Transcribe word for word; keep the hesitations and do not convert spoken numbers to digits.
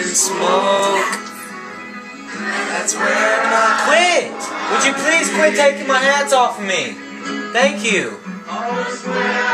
and smoke. That's where my... Quit! Would you please quit taking my hats off of me? Thank you.